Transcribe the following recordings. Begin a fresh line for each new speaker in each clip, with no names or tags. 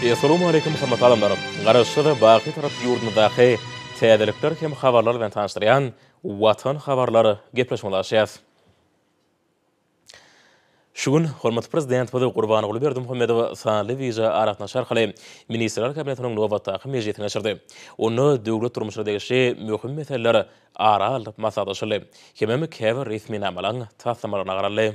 Assalamu alaikum hormatly adamlar. Garaşyda baqy tarap ýurdumyzdaky täzelikler hem habarlar bilen tanışdyrýan Watan Habarlary gepleşmeler. Şugun hormatly Prezidentimiz Gurbanguly Berdimuhamedow sanly wiza aratnaşy arkaly Ministrler Kabinetiniň nobatdaky mejlisini geçirdi. Onu döwlet durmuşyna degişli möhüm meseleler arkaly maslahatlaşyldy. Hem käbir resminamalaryň taslamalaryna garaldy.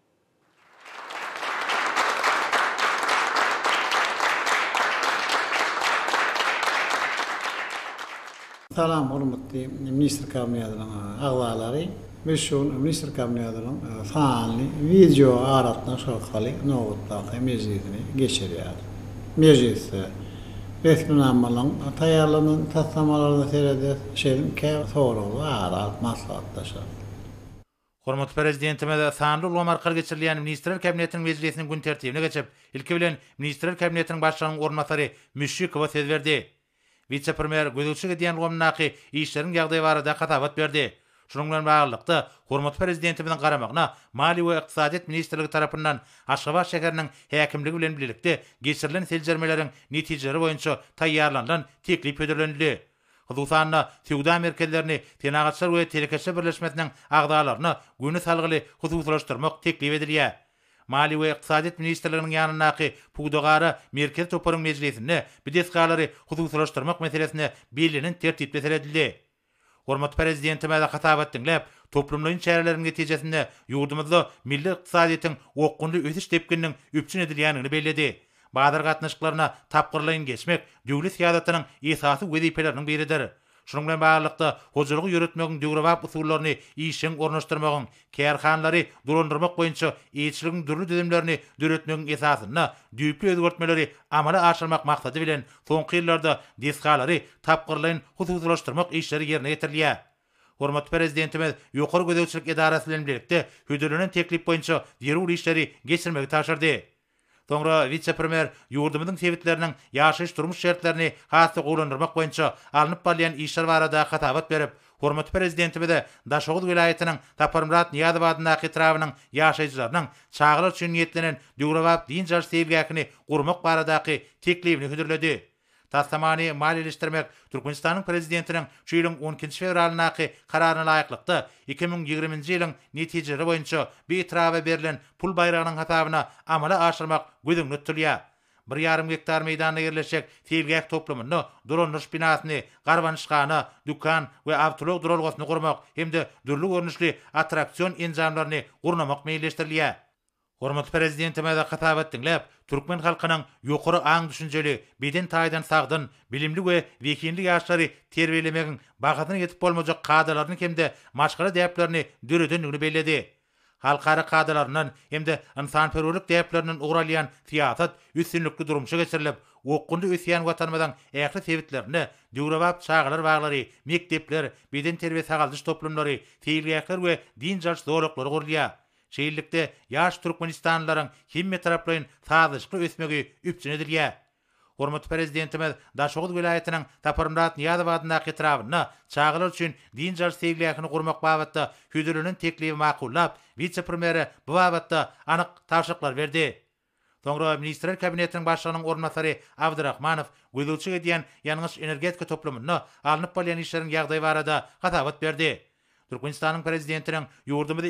Salam hormatly Ministrler Kabinetiniň agzalary. Biz şu Ministrler Kabinetiniň sanly video aratnaşy arkaly nobatdaky mejlisini geçirýär. Mejlis resminamalaryň taýýarlanan taslamalaryny serede şeýle käbir soragy arat maslahatlaşyldy.
Hormatly Prezidentimiz sanly ulgam arkaly geçirilýän Ministrler Kabinetiniň mejlisiniň gün tertibine geçip, ilki bilen Ministrler Kabinetiniň başlygynyň ornatary G.Müşşikowa söz berdi. Wise-premýer gözükçü diýen ulgamnaky işleriň ýagdaýy barada gatabat berdi. Şunun bilen baglykda hormatly Prezidentimiziň garamagyna Mali we Iqtisadiýat Ministrligi tarapyndan Aşgabat şäheriniň häkimligi bilen birlikde geçirilen seljermeleriň netijeleri boýunça taýýarlanan teklip ödürlendi. Hususan-da Sowda merkezlerini tenagatçylar we telekeşe birleşmesiniň agdalaryna güni salgyly hususlaşdyrmak teklip edilýär. Mali we Iqtisadiýat Ministrliginiň ýanynaky Pugdagara merkez toparyň mejlisini bidesgalary hususlaşdyrmak meselesine belirlenen tertip meseleledi. Hormatly Prezidentimiz hatabat dinläp, toplumlaryň çäreleriniň netijesinde ýurdumyzda milli iqtisadiýatyň okunly ösüş tepkiniň üpçün edilýänini bellädi. Bazar gatnaşyklaryna tapgyrlaryň geçmek döwlet syýasatynyň esasy wezipeleriniň biridir. Şunun bilen baglykda hojalygy ýöretmegiň döwrewap usullaryny işiň ornaşdyrmagyň, kärhanlary durandyrmak boýunça eýçiligiň dürli düzümlerini döretmegiň esasyna düýpli özgertmeleri amala aşyrmak maksady bilen soňky ýyllarda desgalary tapgyrlaryň hususlaşdyrmak işleri ýerine getirilýär. Hormatly Prezidentimiz ýokary gözegçilik edarasy bilen birlikde hödürlenen teklip boýunça ýerul işleri geçirmegi taşyrdy. Sonra Wise-premýer ýurdumyzyň sebitleriniň ýaşaýyş durmuş şertlerini hasy gowlandyrmak boýunça alnyp barýan işler barada hatabat berip, hormatly Prezidentimiz Daşoğul vilayetiniň Taparmrat Niýazowadyňdaky etrawynyň ýaşaýjylarynyň çağılar üçin niýetlenen döwrewap din jar sevgäkini gurmak baradaky teklipini hödürledi. Taslamany maliýeleşdirmek Türkmenistanyň Prezidentiniň şu ýylyň 12-nji fevralynaky kararyna laýyklykda 2020-nji ýylyň netijeleri boýunça betrawa berilen pul bayragynyň hasabyna amala aşyrmak gözüňde tutulýar. 1,5 hektar meýdanda ýerleşek sevgäk toplumyny, duranlyş binasyny, garwanşgany, dükan we awtolog duralgasyny gurmak hemde dürli görnüşli attraksion enjamlaryny gurnamak meýilleşdirilýär. Hormatly Prezidentimiz hatabat dinläp, Türkmen halkynyň ýokary aň düşünjeli, beden taýdan sagdyn, bilimli we wekinli ýaşlary terbiýelemegiň bagatyny ýetip bolmajak kadrlaryny hemde maşgala däplerini döredenligini belledi. Halkara kadrlarynyň hemde insanperwerlik däpleriniň ugralýan fiýasat üstünlikli durmuşa geçirilip, okundy ösýän watanymyzyň ähli sebitlerini, döwrewap çağlar baglary, mektepler, beden terbiýe sagaldyş toplumlary, fiilgäkler we din jar zorluklary gurulýar. Şeýillikde ýaş Türkmenistanlylaryň hemme taraplaryň sazyşly ösmegi üpçün edilýär. Hormatly Prezidentimiz Daşoğul vilayetiniň Taparmrat Niýazowadyňdaky etrawyna çağlar üçin din jar sevgäkini gurmak babatda hödürlenen teklibi makullap, Wise-premýer bu babatda anyk taşyklar berdi. Soňra Ministrler Kabinetiniň başlygynyň ornatary Abdurrahmanow gözükçü diýen ýalňyş energetika toplumyny alnyp bolýan işleriň ýagdaýy barada hatabat berdi. Türkmenistanyň Prezidentiniň ýurdumyzda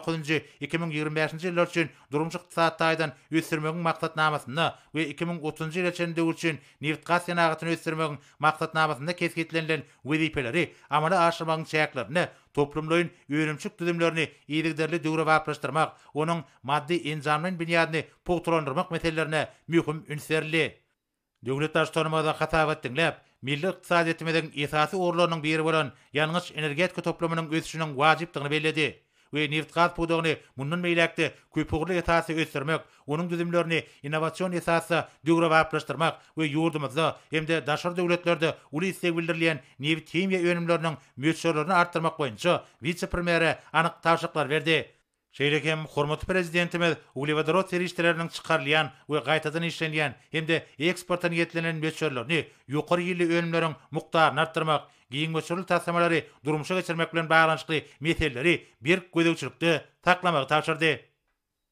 2019-2025-nji ýyllar üçin durmuş ykdysat taýdan ösürmegiň maksatnamasyny we 2030-njy ýyl içinde üçin neft gaz ýanagytyny ösürmegiň maksatnamasynda kesgitlenilen wezipeleri amala aşyrmagyň çäklerini, toplumlaryň öýrümçük düzümlerini ýygyderli döwrewaplaşdyrmak, onuň maddi enjamlaryň binýadyny pugtlandyrmak meselelerine möhüm ünsürli. Döwlet Baştutanymyz hatabat dinläp, milli iqtisadiýatymyzyň esasy orlarynyň biri bolan ýalňyş energetika toplumynyň ösüşiniň wajypdygyny belledi we neft gaz pudugyny mundan meýlekde köpügli esasy ösürmek, onuň düzümlerini innowasion esasy döwrewaplaşdyrmak we ýurdumyzda hemde daşary döwletlerde uly istek bildirilýän neft himiýa önümleriniň möçürlerini artdyrmak boýunça Wise-premýere anyk taşyklar berdi. Şeýlekem hormatly Prezidentimiz uglewodorod serişleriniň çykarylýan we gaýtadan işlenýän hemde eksportdan ýetlenen möçürlerini ýokary ýylly önümleriň mukdaryny artdyrmak, giň möçürli taslamalaryny durmuşa geçirmek bilen baglanşykly meseleleri bir gözegçilikde taklamagy tapşyrdy.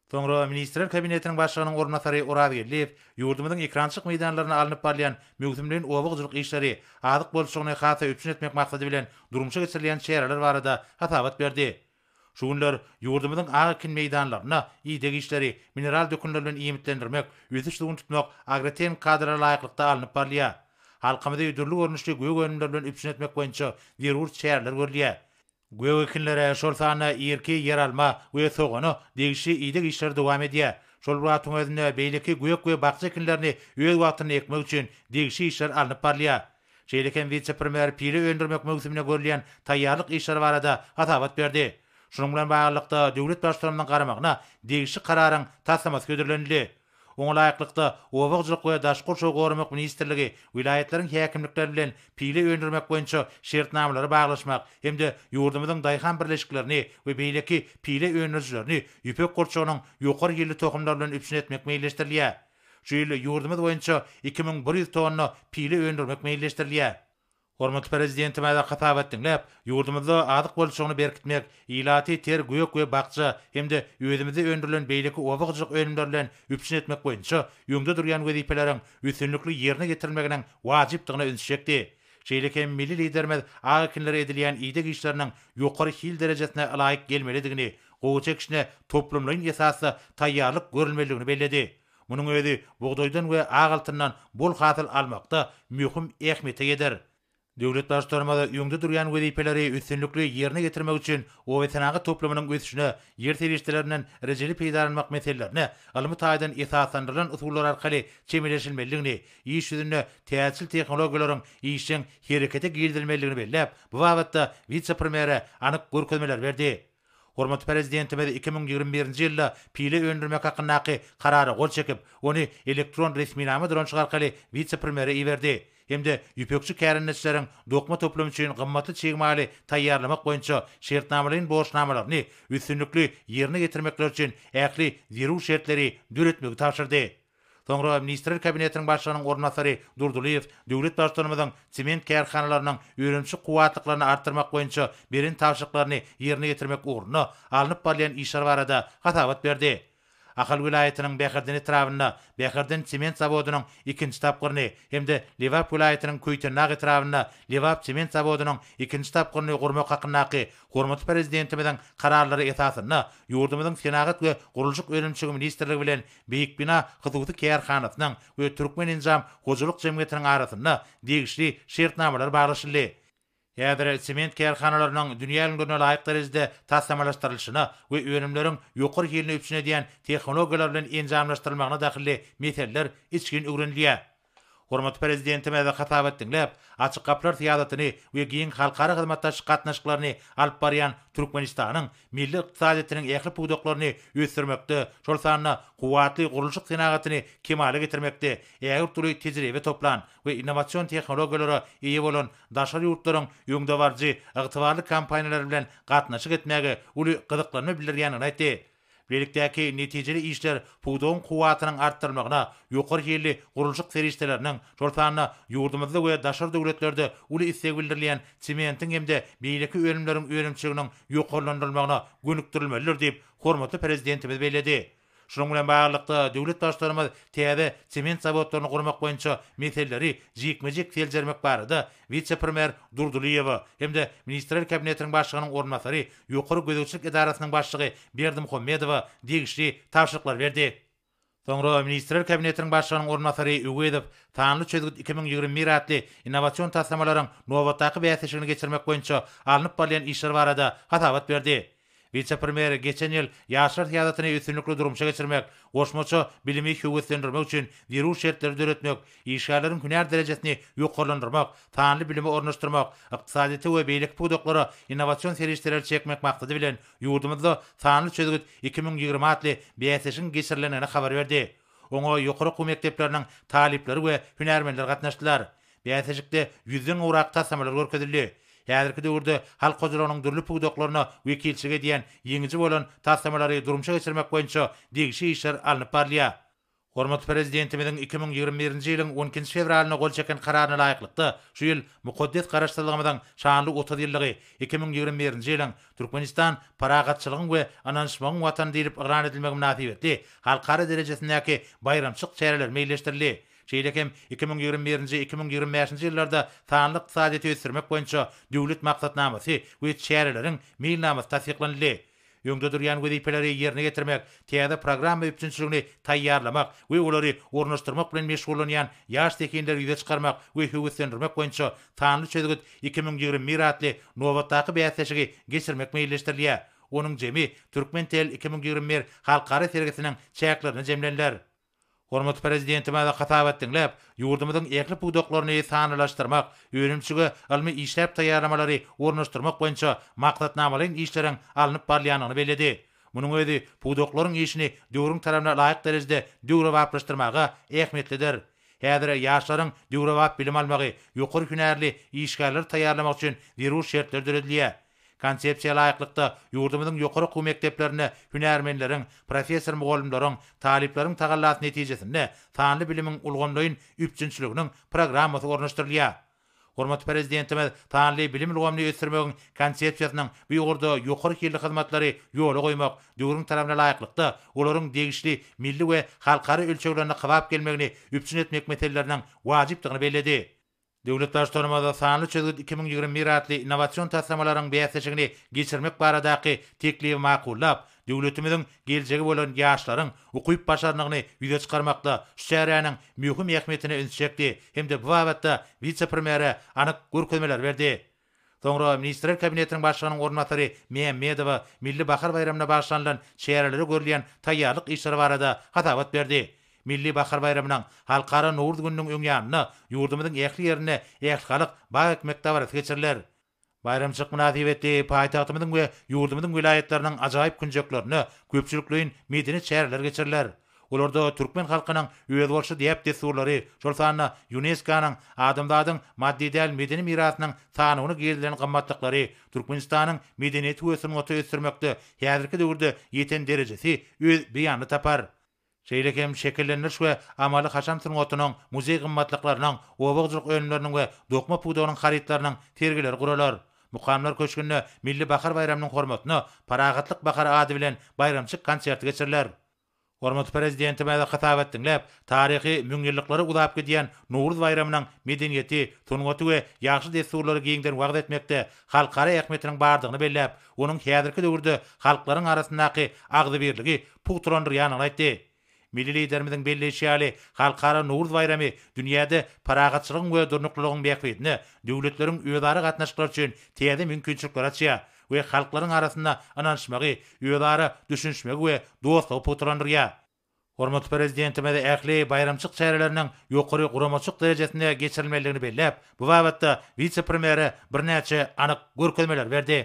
Soňra Ministrler Kabinetiniň Başlygynyň ornatary Oradyliýew ýurdumyzyň ekrançyk meýdanlaryna alnyp barýan möhümden owagçylyk işleri adyk bolşugyny hata üpsün etmek maksady bilen durmuşa geçirilýän şäherler barada hatabat berdi. Şu günler ýurdumyzyň agykin meýdanlaryna degişleri, mineral dökünler bilen iýmitlendirmek, üýtüşdigini tutmak agrotem kadra laýyklykda alnyp barýar. Halkymyzda ýüdürli görnüşli göýe önümler bilen üpsün etmek boýunça derur şäherler görülýär. Göwekillere şolsana ýerki yer alma we sogany degişli ýydyk işler dowam edýär. Şol wagtyň özünde beýleki göýek bakça ekinlerini öz wagtyny ekmek üçin degişli işler alınıp barýar. Şeýleken Wise-premýer pili öndürmek möhümine görülýän taýýarlyk işler barada hatabat berdi. Şunun bilen baglykda Döwlet Baştutanymyň garamagyna degişli kararyň taslamasy götürilendi. Oňa laýyklykda owagçylyk we daşky şoğurmak ministrligi vilayetleriň häkimlikleri bilen pili öndürmek boýunça şertnamalary baglaşmak hemde ýurdumyzyň daýhan birleşiklerini we beýleki pili öndürjilerini ýüpek gorçagynyň ýokary ýylly tohumlar bilen üpsün etmek meýilleşdirilýär. Şu ýyl ýurdumyz boýunça 2100 tonna pili öndürmek meýilleşdirilýär. Hormatly Prezidentimiz hatabat dinläp, ýurdumyzda adyk bolşugyny berkitmek, ilaty ter göýek we bakça hemde özümizde öndürilen beýleki owagçylyk önümler bilen üpsün etmek boýunça ýöňde durýan wezipeleriň üstünlikli ýerine getirilmeginiň wajypdygyna ünsüşekdi. Şeýleken milli liderimiz agykinlere edilýän ýydyk işleriniň ýokary hil derejesine laýyk gelmelidigini, gowy çekişine toplumlaryň esasy taýýarlyk görülmeligini bellädi. Munyň özi bugdoýdan we agaltyndan bol hasyl almakda möhüm ähmiýete eder. Döwlet Baştutanymyz ýöňde durýan wezipeleri üstünlikli ýerine getirmek üçin o wetanagy toplumynyň ösüşine, ýer terişlerinden rejeli peýdalanmak meselelerine alymy taýdan esaslandyrylan usullar arkaly çemeleşilmeligini, iş ýüzünde täsir tehnologiýalaryň işiň herekete girdirilmeligini belläp, bu wagtda Wise-premýere anyk görkezmeler berdi. Hormatly Prezidentimiz 2021-nji ýylda pili öndürmek hakyndaky karary gol çekip, ony elektron resminamalaryň arkaly Wise-premýere iberdi. Hemde ýüpekçi kärinneçleriň dokma toplum üçin gymmatly çegmaly taýýarlamak boýunça şertnamalaryň borçnamalaryny üstünlikli ýerine getirmekler üçin ähli zerur şertleri düretmegi tapşyrdy. Soňra Ministrler Kabinetiniň Başlygynyň ornatary Durdulyýew Döwlet Baştutanymyzyň sement kärhanalarynyň öýrençi kuwatlyklaryny artdyrmak boýunça beren tapşyryklaryny ýerine getirmek ugruna alınıp barýan işler barada hatabat berdi. Akal vilayetiniň Bäherden etrawyna, Bäherden sement zawodynyň 2-nji tapgyryny hemde Lewap vilayetiniň Köýtenag etrawyna Lewap sement zawodynyň 2-nji tapgyryny gurmak hakyndaky Hormatly Prezidentimiziň kararlary esasyna ýurdumyzyň Senagat we Gurulşyk Öňümçigi ministrligi bilen beýik bina hyzywty kärhanasynyň we Türkmenistanyň hojalyk jemgyýetiniň arasyna degişli şertnamalar baglaşyldy. Ýa-da sement kärhanalarynyň dünýäniň laýyk derejede taslamalaryna we önümleriň ýokary ýylyny üpsün edýän tehnologiýalar bilen enjamlaşdyrylmagyna dahilli meseleler içkin öwrenilýär. Hormatly Prezidentimiz hatabat dinläp, açyk kaplar tiýadatyny we giň halkara hyzmatdaşlyk gatnaşyklaryny alyp barýan Türkmenistanyň milli ykdysadynyň ähli puwdaklaryny ösdürmekde, şol sanyna kuwatly gurulşyk senagatyny kemale getirmekde, ägir türlü tejribe toplan we innowasion tehnologiýalary eýe bolan daşary ýurtlaryň ýöňde barjy ygtybarly kampaniýalar bilen gatnaşyk etmäge uly gyzyklanma bildirýäni aýtdy. Birlikdäki netijeli işler puwdagyň kuwatynyň artdyrmagyna, ýokary ýylly gurulşyk terişleriniň, şol sanyna ýurdumyzda we daşary döwletlerde uly istek bildirilýän sementiň hemde beýleki önümleriň öňümçiginiň ýokarlandyrylmagyna gönükdirilmelidir diýip hormatly Prezidentimiz bellädi. Şunun bilen baglykda Döwlet Baştutanymyz täze sement zawodlaryny gurmak boýunça meseleleri jikmejik teljermek barada Wise-premýer Durdulyýew hemde Ministrler Kabinetiniň Başlygynyň ornatary ýokary gözegçilik edarasynyň başlygy Berdimuhamedow degişli tapşyryklar berdi. Soňra Ministrler Kabinetiniň Başlygynyň ornatary Üwedow tanly çözgüt 2021 adly innowasion taslamalaryň nobatdaky bäsişini geçirmek boýunça alınıp barýan işler barada hatabat berdi. Wise-premýer geçen ýyl ýaşlar tiýadatyny üstünlikli durmuşa geçirmek, goşmaça bilimi höwetlendirmek üçin zerur şertleri düretmek, işgärleriň hünär derejesini ýokarlandyrmak, tanly bilimi ornaşdyrmak, ykdysadyty we beýlik puwdaklary innowasion serişleri çekmek maksady bilen ýurdumyzda tanly çözgüt 2020 adly bäsişin geçirilenini habar berdi. Oňa ýokary okuw mekdepleriniň talipleri we hünärmenler gatnaşdylar. Bäsişikde 100den urak taslamalar görkezildi. Häzirki döwürde halk hojalygynyň dürli puwdaklaryna wekilçilik edýän ýeňiji bolan taslamalaryny durmuşa geçirmek boýunça degişli işler alınıp barýar. Hormatly Prezidentimizin 2021-nji ýylyň 12-nji fevralyna gol çeken kararyna laýyklykda şu ýyl mukaddes garaşdyrylmyň şanly 30 ýyllygy 2021-nji ýylyň Türkmenistan paragatçylygyň we ananşmagyň watan diýip ýylan edilmegi münasibetli halkara derejesindäki bayramçyk çäreler meýleşdirildi. Şeýlekem 2021-nji 2025-nji ýyllarda sanlyk ykdysadyny ösürmek boýunça döwlet maksatnamasy we çäreleriň meýilnamasy tasdiklandy. Ýöňde durýan wezipeleri ýerine getirmek, täze programma üçinçiligini taýýarlamak we olary ornaşdyrmak bilen meşgullanýan ýaş tekinleri ýüze çykarmak we höwüslendirmek boýunça sanly çözgüt 2021 adly nobatdaky bäsleşigi geçirmek meýilleşdirilýär. Onuň jemi Türkmen tel 2021 halkara sergisiniň çäklerini jemlenler. Hormatly Prezidentimiz hatap etdiňläp, ýurdumyzyň ekli pudoklaryny sanylaşdyrmak, öňümçüge almy işläp taýýarlamalary ornaşdyrmak boýunça maksatnamalaryň işleriň alnyp barýanyny bellädi. Munyň özi pudoklaryň işini döwrüň tarapyna laýyk derejede döwrewaplaşdyrmaga ähmiýetlidir. Häzir ýaşlaryň döwrewap bilim almagy, ýokary hünärli işgärler taýýarlamak üçin zerur şertler düredilýär. Konsepsiýa laýyklykda ýurdumyzyň ýokary okuw mekdeplerine hünärmenleriň, professor mugallimleriň, talipleriň tagallasy netijesinde sanly bilimiň ulgamlaýyn üçinçiliginiň programmasy ornaşdyrylýar. Hormatly Prezidentimiz sanly bilim ulgamly ösürmegiň konsepsiýasynyň bu ýurda ýokary hilli hyzmatlary ýola goýmak, döwrüň tarapyna laýyklykda olaryň degişli milli we halkara ölçeglerine kabap gelmegini üçin etmek meseleleriň wajypdygyny bellädi. Döwlet Baştutanymyz sanly çözgüt 2021 adly innowasion taslamalaryň bäsleşigini geçirmek baradaky teklibi makullap, döwletimiziň geljegi bolan ýaşlaryň okuýup başarnygyny ýüze çykarmakda şu şäheriniň möhüm ähmiýetini öňçekdi hemde bu wagtda Wise-premýere anyk görkezmeler berdi. Soňra Ministrler Kabinetiniň Başlygynyň ornatary Mejhmedow milli bahar bayramyna başlanýan şäherlere görülýän taýýarlyk işleri barada hatabat berdi. Milli bahar bayramynyň halkara nowruz gününiň öňýanyna ýurdumyzyň ähli ýerine ähli baýak mekdewara geçiriler. Bayramçyk münasibetli paýtagtymyzyň we ýurdumyzyň vilayatlarinyň ajaýyp günjeklerini köpçülikliň medeni çäreler geçiriler. Olarda Türkmen halkynyň öýe bolşy diýip desurlary, Hususan-da UNESCO-nyň adamdadyň maddi däl medeni mirasynyň sanyny geldiren gymmatlyklary Türkmenistanyň medeniýet höwüsini ösürmekde häzirki döwürde ýeten derejesi öz beýany tapar. Şeýlekem şekilleniş we amaly haşam süngatynyň, muzey gymmatlyklarynyň, obagçylyk öňümleriniň we dokma pudogynyň haritlarynyň tergileri guralar. Mukamlar köşkünde milli bahar bayramynyň hormatyna paragatlyk bahar ady bilen bayramçyk konserti geçiriler. Hormatly Prezidentimiz hatap etdiňläp, taryhy müňilliklary ulap gidýän Nowruz bayramynyň medeniýeti, tungaty we ýaxşy desurlary giňden wagt etmekde halkara ähmiýetiniň bardygyny belläp, onuň häzirki döwürde halklaryň arasyndaky agzybirligi puturandyrýanyny aýtdy. Milli liderimiziň belleşýäli halkara Nowruz bayramy dünýäde paragatçylygyň we durnuklygyň bäkbetine döwletleriň öýdary gatnaşyklary üçin täze mümkinçilikler açýar we halklaryň arasynda ananşmagy, öýdary düşünşmegi we dostlugy puturandyrýar. Hormatly Prezidentimiz ähli bayramçyk çäreleriniň ýokary guramaçyk derejesinde geçirilmeligini belläp, bu wagtda Wise-premýere birnäçe anyk görkezmeler berdi.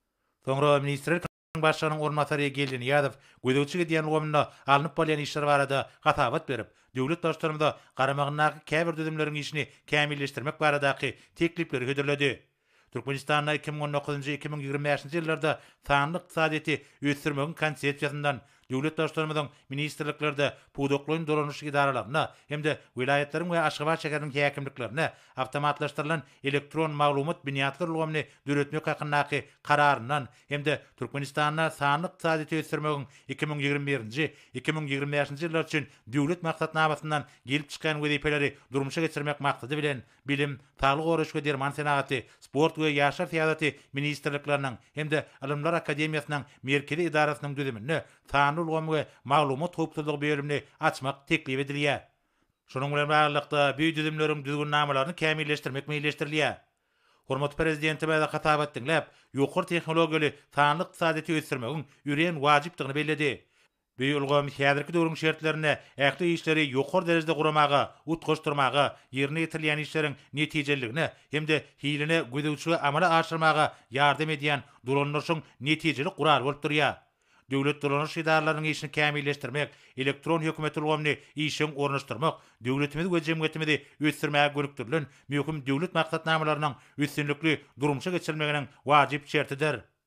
Soňra Ministrler Başlygynyň ornatary gelýän ýazyp, gödөгçi diýen ulgamyna alnyp bolýan işler barada hatabat berip, Döwlet Baştutanymyza garamagynaky käbir düzümleriň işini kämilleşdirmek baradaky teklipleri hödürledi. Türkmenistanyň 2019-2025-nji ýyllarda sanlyk ykdysadyny ösürmegiň konsepsiýasyndan Döwlet Baştutanymyzyň ministrliklerde pudoklaryň dolanýyş idaralaryna hemde wilayatleriň we Aşgabat şäheriniň häkimliklerine awtomatlaşdyrylan elektron maglumat biniatlar ulgamyny döretmek hakyndaky kararyndan hemde Türkmenistanyň sanlyk ykdysadyny ösürmegiň 2021-nji 2025-nji ýyllar üçin döwlet maksatnamasyndan gelip çykan wezipeleri durmuşa geçirmek maksady bilen bilim, saglyk goraş we derman senaty, sport we ýaşar syýasaty ministrliklerining hemde Alimler Akademiýasynyň merkezi idarasynyň düzümini ulgam we maglumat hukukçylyk bölümini açmak teklip edilýär. Şonuň bilen baglykda bu düzümleriň düzgünnamalaryny kämilleşdirmek meýilleşdirilýär. Hormatly Prezidentimiz hatap etdiňläp, ýokary tehnologiýaly sanlyk ykdysadyny ösürmegiň ýüren wajypdygyny bellädi. Bu ulgam häzirki döwrüň şertlerine ähli işleri ýokary derejede guramaga, utgaşdyrmaga, ýerine ýetirilýän işleriň netijeligine hemde hiline gödөгçi amala aşyrmaga ýardam edýän dolanýyşyň netijeli gurar bolup durýar. Döwlet dolanýyş idaralarynyň işini kämilleşdirmek, elektron hökümet ulgamyny işiň ornaşdyrmak, döwletimiz we jemgyýetimizi ösürmäge gönükdirilen möhüm döwlet maksatnamalarynyň üstünlikli durmuşa geçirilmeginiň wajyp şertidir.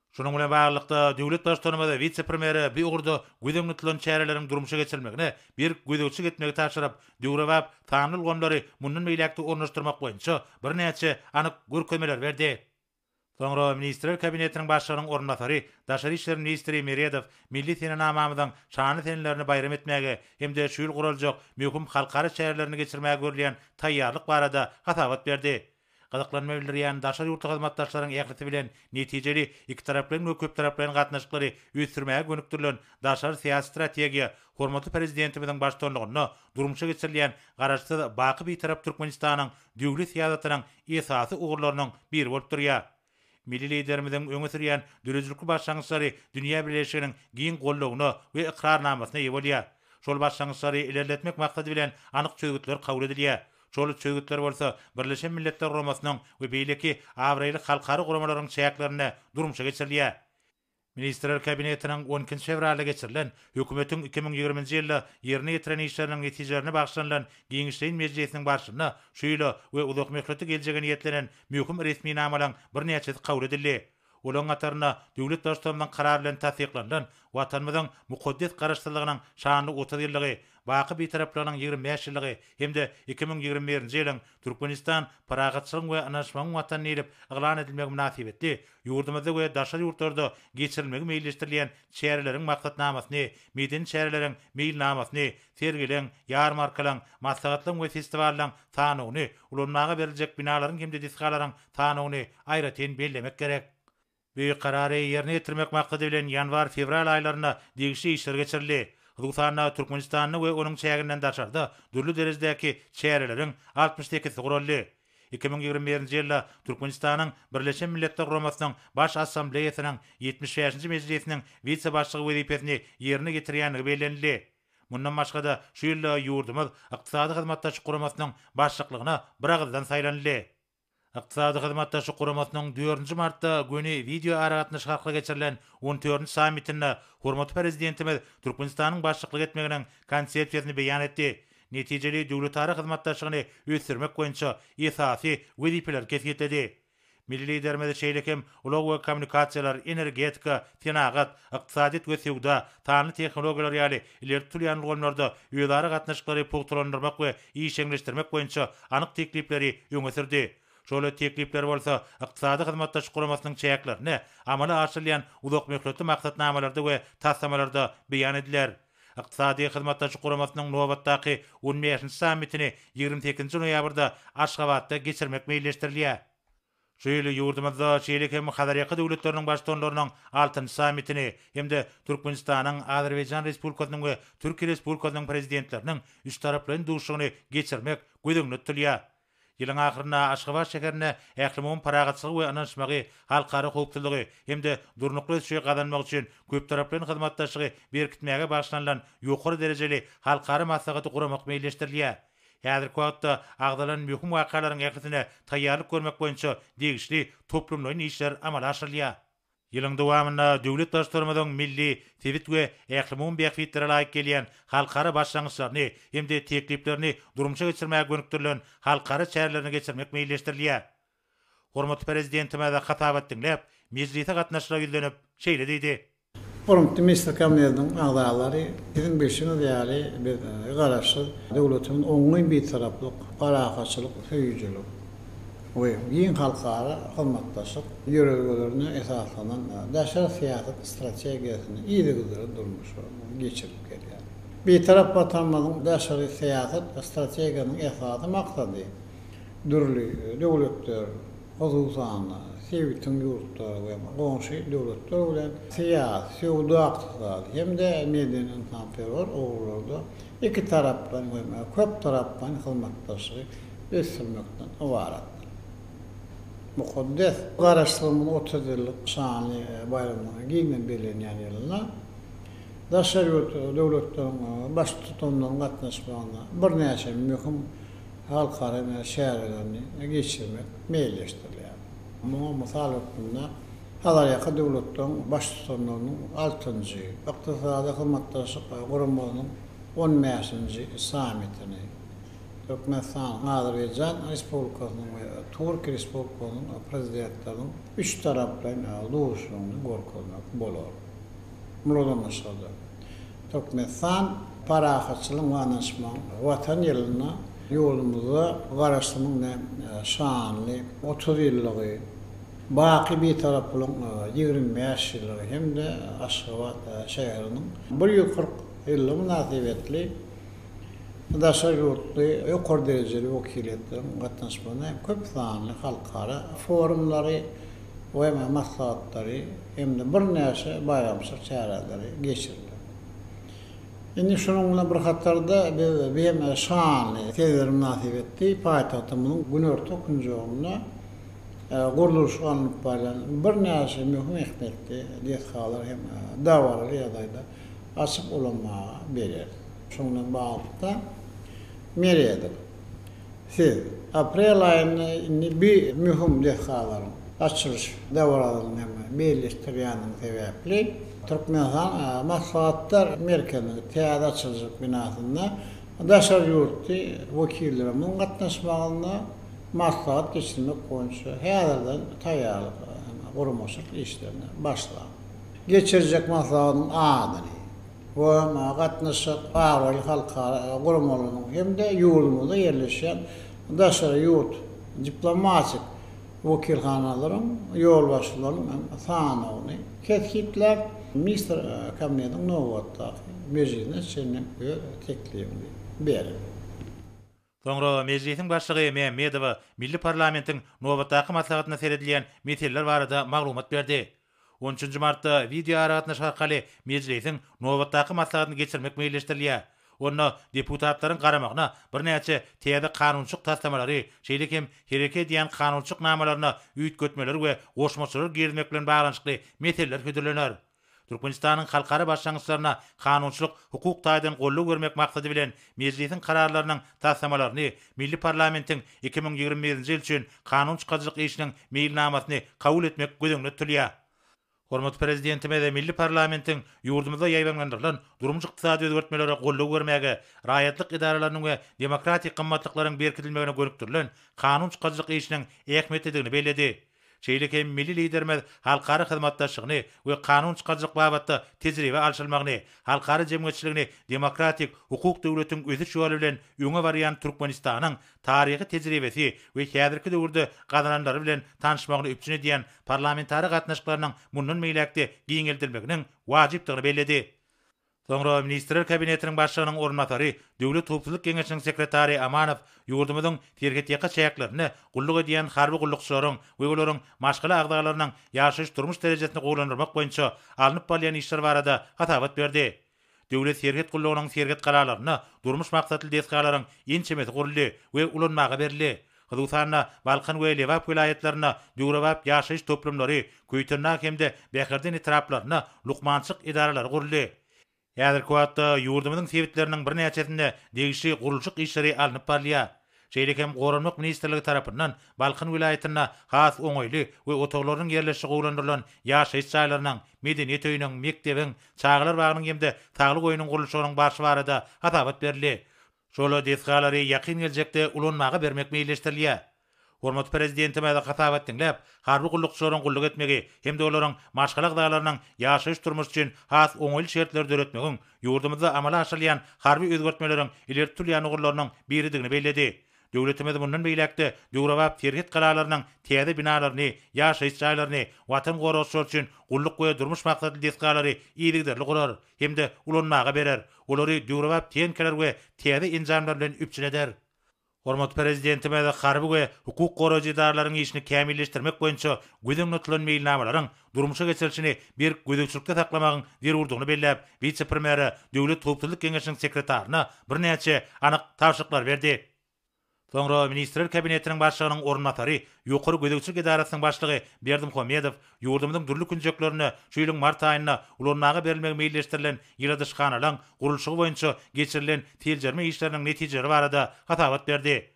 Şunun bilen baglanykda Döwlet Baştutanymyz Wise-premýeri bir ugurda güdümli tutulan çäreleriň durmuşa geçirilmegine bir güdükçi gitmegi taşyryp döwrebap tanylgandary mundan meýlekde ornaşdyrmak boýunça bir näçe anyk görkezmeler berdi. Soňra Ministrler Kabinetiniň Başlygynyň ornatary Daşary işler ministri Meredow mejlisini namamyzyň şany senlerini bayram etmäge hemde şu ýyl guraljak möhüm halkara çärelerini geçirmäge görülýän taýýarlyk barada hatabat berdi. Gazaklanma bildirýän daşary ýurtda hyzmatdaşlaryň ýakyty bilen netijeli iki taraplaryň we köp taraplaryň gatnaşyklary öýtürmäge gönükdirilen daşary syýasy strategiýa Hormatly Prezidentimiziň başçylygyna durmuşa geçirilýän garaşsyz baky bir tarap Türkmenistanyň döwlet syýasatynyň esasy ugurlarynyň biri bolup durýar. Milli liderimiziň öňe sürýän dürüjlükli başlangyçlary dünýä birleşiginiň giň gollawyna we ikrarnamasyna ýa bolýar. Şol başlangyçlary ilerletmek maksady bilen anyk çögütler kabul edilýär. Şol çögütler bolsa Birleşen Milletler Guramasynyň we beýleki awraýly halkary guramalaryň çäklerini durmuşa geçirilýär. Ministrler Kabinetiniň 12 fevralda geçirilen hökümetiň 2020-nji ýylda ýerine ýetiren işleriniň netijelerini bagşlanan Giňişliň mejlisiniň başlygyna şeýle we uzak möhleti geljegi niýetlenen möhüm resminamalaryň bir näçesi kabul edildi. Olaň gataryna Döwlet Baştutanymyzyň karary bilen tasdiklanan watanymyzyň mukaddes garaşsyzlygynyň şanly 30 ýyllygy, baky bir taraplaryň 25 ýyllygy hemde 2021-nji ýylyň Türkmenistan paragatçylyk we anaşmagyň watanyny edip yglan edilmegi münasibetli ýurdumyzda we daşary ýurtlarda geçirilmegi meýilleşdirilýän çäreleriň maksatnamasyny, medeni çäreleriň meýilnamasyny, sergileň, ýarmarkalyň, maslahatlaryň we festiwallaryň tanygyny, ulanmaga beriljek binalaryň hemde diskalaryň tanygyny aýratyn bellemek gerek. Büyük kararı yerine getirmek maksady bilen yanvar-fevral aýlaryna degişli işler geçirildi. Hususan-da Türkmenistanyň we onuň çäginden daşarda dürli derejedäki çäreleriň 68-si guraldy. 2021-nji ýylda Türkmenistanyň Birleşen Milletler Guramasynyň Baş Assambleýasynyň 75-nji mejlisiniň vice başlygy wezipesini yerine getirýänligi bellenildi. Mundan başga da şu ýylda ýurdumyz ykdysady hyzmatdaşlyk guramasynyň başlygyna bir agzdan saýlandy. Iqtisadi hyzmatdaşlyk guramasynyň 4-nji martda göni video aragatnaş halka geçirilen 14-nji sammitinde Hormatly Prezidentimiz Türkmenistanyň başlyk etmeginiň konsepsiýasyny beýan etdi. Netijeli döwletary hyzmatdaşlygyny öýtürmek boýunça esasy wezipeler kesýetdi. Milli liderimiz şeýlekem ulug we kommunikasiýalar, energetika, tenagat, ykdysadyt we sowda, tanly tehnologiýalar ýaly ileri turýan gollarda öýdary gatnaşyklary pugtlandyrmak we işeňleşdirmek boýunça anyk teklipleri öňe sürdi. Şöyle teklipler bolsa ykdysady hyzmatdaşlyk guramasynyň çäklerini amala aşyrýan uzak möhleti maksatnamalarda we taslamalarda beýan ediler. Ykdysady hyzmatdaşlyk guramasynyň nobatdaky 15-nji sammitini 28-nji noýabrda Aşgabatda geçirmek meýilleşdirilýär. Şeýle ýurdumyzda şeýlekem hadaryaky döwletleriniň başçylarynyň 6-njy sammitini hemde Türkmenistanyň, Azerbaýjan Respublikasynyň we Türkiýe Respublikasynyň prezidentleriniň üç taraply duşugyny geçirmek gödüňli tutulýar. Ýylyň ahyryna Aşgabat şäherine ählimon paragatçylygy we anaşmagy, halkary howpsuzlygy hemde durnukly şeý gazanmak üçin köp taraply hyzmatdaşlygy berkitmäge başlanýan ýokary derejeli halkary maslahaty guramak meýilleşdirilýär. Häzirki wagtda agdalan möhüm wakalaryň ýaklysyna taýýarlyk görmek boýunça degişli toplumlaryň işler amala aşyrylýar. Ýylyň dowamynda Döwlet Baştutanymyzyň milli, sebit we ählimon beýikliklere laýyk gelýän halkara başlangyçlaryny hemde tekliplerini durmuşa geçirmäge gönükdirilen halkara çärelerini geçirmek meýilleşdirilýär. Hormatly Prezidentimiz hatabat dinläp, mejlise gatnaşyra güllenip şeýle diýdi.
Hormatly Ministrler Kabinetiniň agdalary bizim beşiniz ýaly bir garaşsyz döwletiň oňy bir taraplyk paragatçylyk, höýüjçilik we giň halkara hyzmatdaşlyk ýörelgelerini esaslanan daşary syýasat strategiýasyny ýa-da durmuşa geçirip gelýär. Bir tarap watanymyzyň daşary syýasat strategiýasynyň esasy maksady dürli döwletler, Hususan-da Sewitin ýurtlar we goňşy döwletler bilen syýasy, ykdysady hemde medeni insanperwer ugurlarda iki tarapdan we köp tarapdan hyzmatdaşlyk ösürmekden ibaret. Mukaddes garaşsylygyň 30 ýyllyk şanly bayramy giňden belenýän ýylyna daşary döwletleriň baştutanymyň gatnaşmagyna bir näçe möhüm halkara şäherlerini geçirmek meýilleşdirilýär. Muňa mysal etdiňde hadaryaky döwletleriň baştutanymynyň 6-njy ykdysady hyzmatdaşlyk guramasynyň 15-nji sammitini Türkmenistanyň Azerbaycan Respublikasynyň we Türkiýe Respublikasynyň prezidentleriniň üç tarapdan duşuny gorkozmak bolar. Mulodanlaşyldy. Türkmenistan parahatçylyk anlaşma watan ýylyna ýolumyza garaşdyrmagyň şanly 30 ýyllygy baqy bir taraplyň 25 ýyllygy hemde Aşgabat şäheriniň 140 ýyllyk münasibetli daşa ýurtly ýokary derejeli wekilletleriň gatnaşmagyna köp sanly halkara forumlary we maslahatlary hemde bir näçe bayramçylyk çäreleri geçirdi. Indi şunun bilen bir hatlarda benim şanly tezler münasibetli paýtagtymyň günorta okunjağına guruluş alnyp baran bir näçe möhüm ähmiýetli diýetler hem dawaly ýagdaýda açyk olanmaga berer. Şundan bagda merýedir. Siz aprel aýyny bir möhüm diýetler açylış dawalaryny hem belleşdirýäniň sebäpli Türkmenistan maslahatlar merkezinde täze açılacak binasında daşar yurtdy wekillerimiň gatnaşmagyna maslahat geçirmek boýunça häzirden taýýarlyk gurmuşyk işlerine başlar. Geçirecek maslahatyň adyny we gatnaşyk agly halkara gurmalaryň hemde ýolumyzda ýerleşen daşar yurt diplomatik wekilhanalaryň ýolbaşçylaryň sanawyny ketkitlep Ministrler Kabinetiniň nobatdaky mejlisine çenlen teklifini berdi.
Soňra mejlisiň başlygy Mehmedow Milli Parlamentiň nobatdaky maslahatyna seredilýän meseleler barada maglumat berdi. 13 martda video aragatnaş arkaly mejlisiň nobatdaky maslahatyny geçirmek meýilişdirilýär. Onda deputatlaryň garamagyna bir näçe täze kanunçylyk taslamalary, şeýlekem hereket edýän kanunçylyk namalaryna üýtgetmeler we goşmaçylar girmek bilen baglanşykly meseleler hödürlenýär. Türkmenistanyň halkara başlangyçlaryna kanunçylyk, hukuk taýdan golluk bermek maksady bilen mejlisiň kararlarynyň taslamalaryny Milli Parlamentiň 2021-nji ýyl üçin kanun çykaryjyk işiniň meýilnamasyny kabul etmek gözüňde tutulýar. Hormatly Prezidentimiz Milli Parlamentiň ýurdumyzda ýaýbanlandyrylan durmuş ykdysady özgertmelere golluk bermäge, raýatlyk idaralarynyň we demokratik gymmatlyklaryň berkitilmegine görüktirilen kanun çykaryjyk işiniň ähmiýetligini bellädi. Şeýlekem milli liderimiz halkara hyzmatdaşlygyny we kanun çykaryjyk babatda tejribe alşylmagyny, halkara jemgyýetçiligini demokratik hukuk döwletiň özü şuwaly bilen öňe barýan Türkmenistanyň taryhy tejribesi we häzirki döwürde gazananlary bilen tanışmagyny üpçün edýän parlamentary gatnaşyklarynyň mundan meýlekde giňeltilmeginiň wajypdygyny bellädi. Soňra Ministrler Kabinetiniň başlygynyň ornatary, Döwlet Howpsuzlyk Geňeşiniň sekretary Amanow ýurdumyzyň tergetýäki çäklerini gulluk edýän harby gullukçylaryň we olaryň maşgala agdalarynyň ýaşaýyş durmuş derejesini gowlandyrmak boýunça alnyp bolýan işler barada hatabat berdi. Döwlet serget gullugynyň serget kararlaryna durmuş maksatly desgalaryň ençemesi guruldy we ulanmaga berildi. Hususan-da Balkan we Lewap vilayetlerine döwrewap ýaşaýyş toplumlary, köýtürnak hemde bäherden etraplaryna lukmançyk idaralary guruldy. Häzirki wagtda ýurdumyzyň sebitleriniň bir näçesinde degişli gurulşyk işleri alnyp barlýar. Şeýlekem Gorunluk Ministrligi tarapyndan Balkan vilayetine has oňoýly we otoglaryň ýerleşigi gowlandyrylan ýaşaýyş çaýlarynyň, medeniýet öýüniň, mekdebiň, çağlar bagynyň hemde saglyk öýüniň gurulşygynyň barşy barada hatabat berildi. Şol desgalary ýakyn geljekde ulanmaga bermek meýilişdirilýär. Hormatly Prezidentimiz hatabat dinläp, harby gullukçylaryň gulluk etmegi hemde olaryň maşgala agdalarynyň ýaşaýyş durmuş üçin has oňoýly şertler döretmegiň ýurdumyzda amala aşyrylýan harby özgertmeleriň ileri tutulýan ugurlarynyň biridigini bellädi. Döwletimiz mundan beýlekde döwrewap terhet kararlarynyň täze binalaryny, ýaşaýyş çaýlaryny watan goraşy üçin gulluk we durmuş maksatly desgalary ýygyderli gurar hemde ulanmaga berer. Olary döwrewap tenkeler we täze injamlar bilen üpçün eder. Hormatly Prezidentimiz harby we hukuk goraýjy idaralaryň işini kämilleşdirmek boýunça gözüňde tutulan meýilnamalaryň durmuşa geçirilişini bir gözükçülükde saklamagyň zerurdygyny belläp, Wise-premýer Döwlet Howpsuzlyk Geňeşiniň sekretaryna bir näçe anyk tapşyryklar berdi. Soňra Ministrler Kabinetiniň başlygynyň ornatary, ýokary gözükçülük idarasynyň başlygy Berdimuhamedow ýurdumyzyň durly künjeklerini şu ýylyň mart aýyna ulanmaga berilmegi meýilleşdirilen ýyladyşkanalaryň gurulşygy boýunça geçirilen terjime işleriniň netijeleri barada hatabat berdi.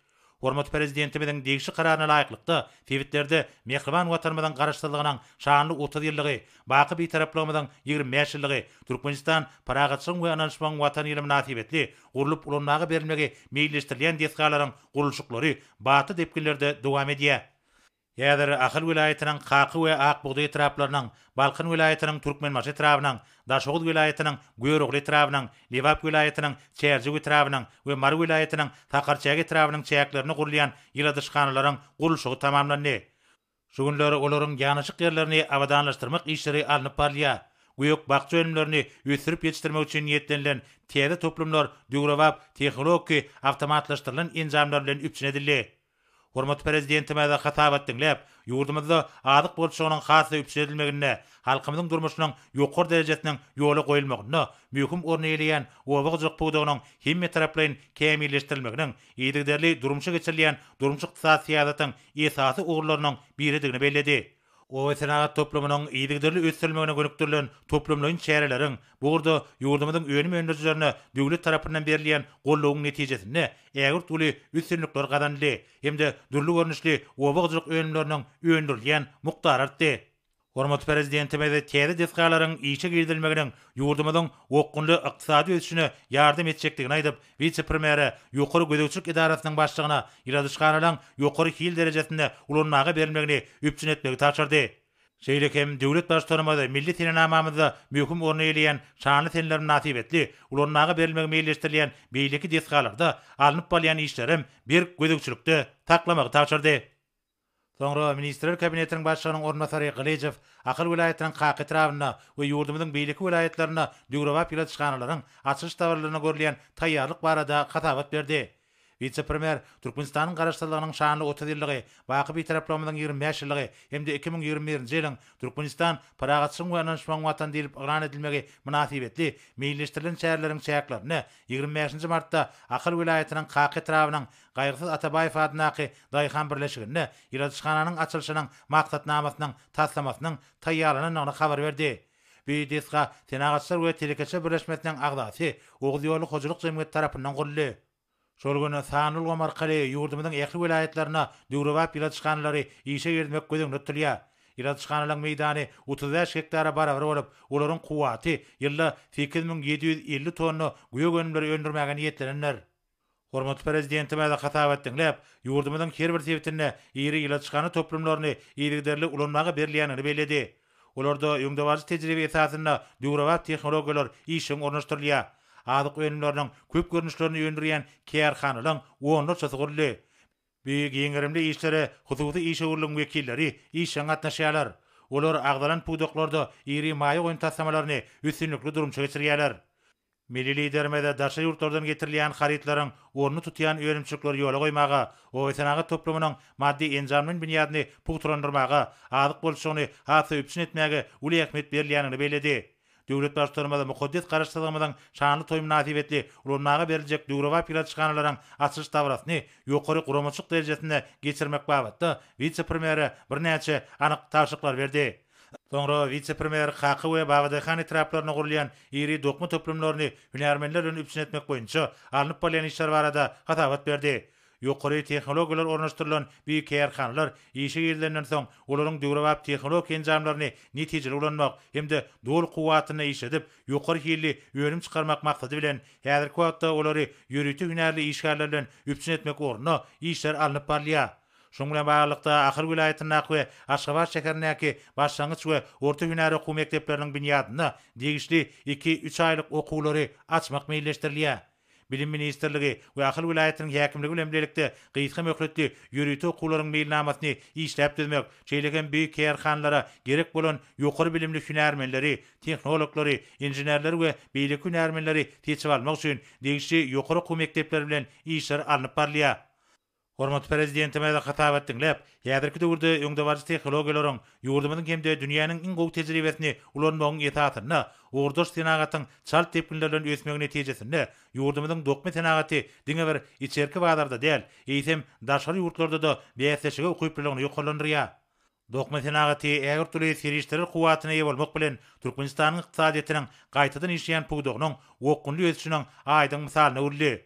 Hormatly Prezidentimiziň degişli kararyna laýyklykda tebitlerde mehriban watanymyzyň garaşdyrlygynyň şanly 30 ýyllygy, baky bitarapligymyzyň 25 ýyllygy, Türkmenistan paragatçylyk we ananşmaň watan ýyly münasibetli gurulup ulanmagy berilmegi meýlistirlen desgalaryň gurulşyklary baty depkinlerde dowam edýär. Ýa-da Ahal vilayatynyň Qaky we Akbuğday etraplarynyň, Balkyn vilayatynyň Türkmenmaş etrabynyň, Daşoğul vilayatynyň Göýrogly etrabynyň, Lewap vilayatynyň Çerjig etrabynyň we Mar vilayatynyň Takarçag etrabynyň çäklerini gurulayan ýyladyşkanalaryň gurulşygy tamamlandy. Şu günleri olaryň ýanyşyk ýerlerini abadanlaşdyrmak işleri alnyp barýar. Güýük bakça önümlerini ösürüp yetiştirmek üçin niýetlenilen täze toplumlar döwrewap tehnologi awtomatlaşdyrylan enjamlar bilen üpçünedildi. Hormatly Prezidentimiz hatabat dinläp, ýurdumyzda adyk bolşygynyň hasy üpçünedilmegine, halkymyzyň durmuşynyň ýokary derejesiniň ýoly goýulmagyna, möhüm orny eýleýän owagyjyk puwdugynyň hemme taraplaryň kämilleşdirilmeginiň, ýygyderli durmuşa geçirilýän durmuşyk syýasatyň esasy ugurlarynyň biridigini belledi. O senagat toplumynyň ýygyderli ösdürilmegine gönükdirilen toplumlaryň çäreleriň burada ýurdumyzyň öňü öndürjülerine döwlet tarapyndan berilýän gollawyň netijesinde ägir tuly üstünlikler gazandy hemde durly görnüşli owagyjyk önümleriniň öndürilýän mukdary artdy. Hormatly Prezidentimiz täze desgalaryň işe girdilmeginiň ýurdumyzyň okunly ykdysady ösüşine ýardym etjekdigini aýdyp, Wise-premýer ýokary gözegçilik idarasynyň başlygyna ýyladyşkanalyň ýokary hil derejesinde ulanmagy berilmegini üpçün etmegi taşyrdy. Şeýle hem Döwlet Baştutanymyz milli telenamamyzda möhüm orny eýleýän şanly tenler münasibetli ulanmagy berilmegi meýilleşdirilýän beýleki desgalarda alnyp bolýan işlerim bir gözegçilikde taklamagy taşyrdy. Soňra Ministrler Kabinetiniň Başlygynyň ornatary Galejew Ahal vilayatynyň Qaky etrabyna we ýurdumyzyň beýleki vilayatlaryna döwrewap ýyladyşkanalaryň açyş dawarlaryna görülýän taýýarlyk barada hatabat berdi. Wise-premýer Türkmenistanyň garaşdyrlygynyň şanly 30 ýyllygy, baky bitaraplamynyň 25 ýyllygy hemde 2021-nji ýylyň Türkmenistan paragatçylyk we ananşmaň watan diýilip yglan edilmegi münasibetli meýlistirlen şäherleriň çäklerini 25-nji martda Ahal vilayatynyň Qaky etrabynyň Gaýrsyz Atabaýew adynaky daýhan birleşiginde ýyladyşkananyň açylşynyň maksatnamasynyň taslamasynyň taýýarlanynyny habar berdi. Beýdesga Senagatçylar we Telekeçe birleşmesiniň agdasy Oguz ýoly hojuluk jemgyýeti tarapyndan guruldy. Şol güni sanly ulgam arkaly ýurdumyzyň ähli vilayatlaryna döwrewap ýyladyşkanlary işe girmek gözüňde tutilýar. Ýyladyşkanalyň meýdany 35 hektara barabar bolup, olaryň kuwaty ýylda 8750 tonna güýük önümleri öndürmäge niýetlenenler. Hormatly Prezidentimiz hatabat dinläp, ýurdumyzyň her bir tebitinde ýeri ýyladyşkany toplumlaryny ýygyderli ulanmagy berilýänini belledi. Olarda ýöňdewazy tejribe esasynda döwrewap tehnologiýalar işiň ornaşdyrylýar. Adyk önümleriniň köp görnüşlerini öndürýän kärhanalyň onlarça guruldy. Büyük ýeňerimli işlere hususy iş öwürlüğüň wekilleri işe gatnaşýarlar. Olar agdalan puwduklarda ýeri maýa goýun taslamalaryny üstünlikli durumça geçirýärler. Milli liderimiz daşa ýurtlardan getirilýän haritlaryň orny tutýan öýrençikleri ýola goýmaga, o senagat toplumynyň maddi enjamynyň binýadyny puwturandyrmaga, adyk bolşygyny hasy üpçün etmäge uly ähmiýet berilýänini beledi. Döwlet Baştutanymyz mukaddes garaşdyrlygymyzyň şanly toý münasibetli ulanmagy beriljek döwrewap ýyladyşkanalaryň açyş dawrasyny ýokary guramaçyk derejesinde geçirmek babatda Wise-premýer birnäçe anyk taşyklar berdi. Soňra Wise-premýer Qaky we Bagdaýhan etraplaryna gurulýan ýeri dokma toplumlaryny hünärmenler bilen üpçün etmek boýunça alnyp bolýan işler barada hatabat berdi. Ýokary tehnologiýalar ornaşdyrylan büýük kärhanalar işe girilenden soň olaryň döwrewap tehnologiýa enjamlaryny netijeli ulanmak hemde dol kuwatyny işledip ýokary hilli öňüm çykarmak maksady bilen häzirki wagtda olary ýürütü hünärli işgärler bilen üpçün etmek orna işler alnyp barýar. Şoň bilen baglykda Ahal vilayatynyň we Aşgabat şäherindäki başlangyç we orta hünäri okuw mekdepleriniň binýadyna degişli 2-3 aýlyk okuwlary açmak meýilleşdirilýär. Bilim Ministrligi we Ahal vilayatynyň häkimligi bilen birlikde gyýytka möhletli ýürütü okuwlaryň meýilnamasyny işläp düzmek, şeýlegen büýük kärhanalara gerek bolan ýokary bilimli hünärmenleri, tehnologlary, injenerler we beýleki hünärmenleri teçip almak üçin degişli ýokary okuw mekdepleri bilen işler alnyp barýar. Hormatly Prezidentimiz hatabat dinläp, häzirki döwürde öňdewazy tehnologiýalaryň ýurdumyzyň hemde dünýäniň iň gowy tejribesini ulanmagyň esasyna, ordaş senagatyň çalt tepkinlerden ösmegi netijesinde ýurdumyzyň dokma senagaty diňe bir içerki badarda däl, eýsem daşary ýurtlarda da beýleşige okuwplygyny ýokarlandyrýar. Dokma senagaty ägir türlü serişleri kuwatyna ýa bolmak bilen Türkmenistanyň ykdysadyetiniň gaýtadan işleýän puwdugynyň okunly ösüşiniň aýdyň misalyny urly.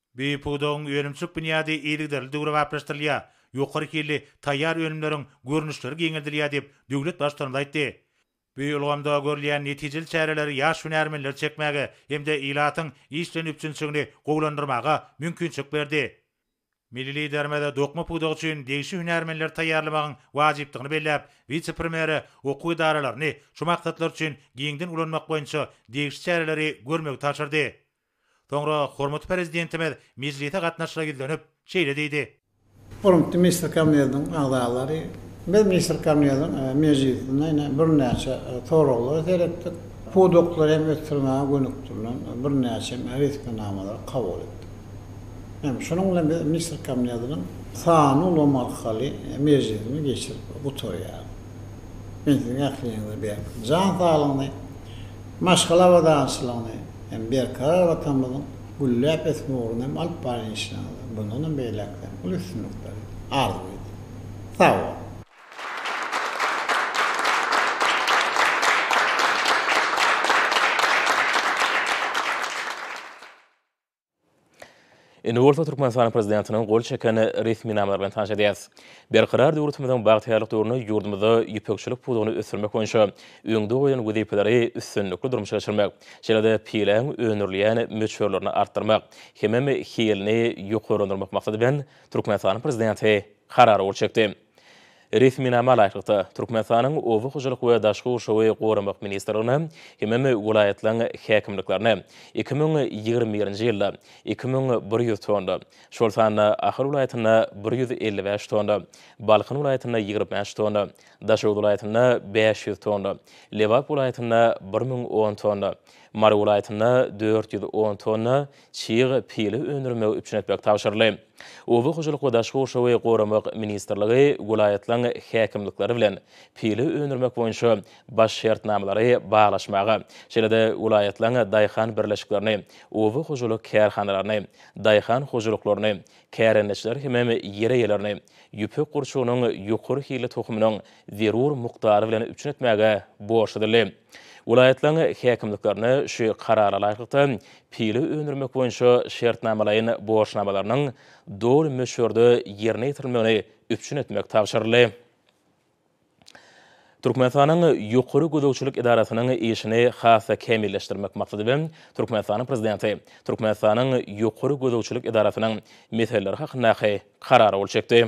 Büyüpudağın ölümçük bünyadi iyiliklerli döwre waplaşdyrylýa, ýokary kirli taýýar ölümleriň görnüşleri giňildiriýa dep Döwlet Baştutanymyz aýtdy. Bu ulgamda görülýän netijeli çäreleri ýaş hünärmenler çekmäge hemde ilatyň işlenip üçinçigini gowlandyrmaga mümkinçilik berdi. Milli lidermede dokma pudağı üçin degişli hünärmenler taýýarlamagyň wajypdygyny belläp, Wise-premýeri okuw idaralaryny şu maksatlar üçin giňden ulanmak boýunça degişli çäreleri görmegi taşyrdy. Soňra hormatly Prezidentimiz mejlisde gatnaşylagylanıp şeýle diýdi.
Hormatly Ministrler Kabinetiniň agdalary, biz Ministrler Kabinetiniň mejlisine bir näçe soraglary teretdik. Pudaklary hem ötürmäge gönükdirlen bir näçe resminamalar kabul etdik. Hem şunun bilen biz Ministrler Kabinetiniň sany ulgam arkaly mejlisini geçirdi. Bu toýar. Meniň ähliýeňde bir jan sağlygyny, maşgala wadançylygyny hem berkar watanymyzyň güllep esmegini hem alyp barýanyşyny bunun beýlekde ulysynlyklary arzu etdi. Sağ ol.
Orta Türkmenistanyň prezidentiniň gol çeken resminamalaryň bilen tanış edýäs. Berkarar döwletimiziň bagtyrlyk döwrüne ýurdumyzda ýüpekçilik pudugyny ösürmek boýunça öňde goýan wezipeleri üstünlikli durmuşa geçirmek, şeýle pileň önürleýän möçörlerini artdyrmak, hemem hilini ýokarlandyrmak maksady bilen Türkmenistanyň prezidenti karar çekdi. Resminamalaryňda Türkmenistanyň owy hojalyk we daşky uşagy goramak ministrligine hemem welaýetlaryň häkimliklerine 2020-nji ýylda 2100 tonna, Hususan-da Ahar welaýatyna 155 tonna, Balkyn welaýatyna 25 tonna, Daşary welaýatyna 500 tonna, Lewap welaýatyna 1010 tonna, Mary welaýatyna 410 tonna çyg pili önürmek üçin etmek tapşyryldy. Owy hojalyk we daşky uşagy goramak ministrligi welaýetlaryň häkimlikleri bilen pili önürmek boýunça baş şertnamalary baglaşmagy, şeýle-de welaýetlaryň daýhan birleşiklerini, owy hojalyk kärhanalaryny, daýhan hojalyklaryny, kärenleşler hemem ýere-ýerlerini, ýüpek gurşugynyň ýokary hili tohumynyň zerur mukdary bilen üçin etmäge borçludy. Welaýetlaryň häkimliklerini şu karara laýykda pili önürmek boýunça şertnamalaryň borçnamalarynyň dol möşörde ýerine ýetirilmegini üçin etmek tapşyryldy. Türkmenistanyň ýokary gödäwçilik idarasynyň işini hasa kämilleşdirmek maksady bilen Türkmenistanyň prezidenti Türkmenistanyň ýokary gödäwçilik idarasynyň meseleleri hakynda karar çekdi.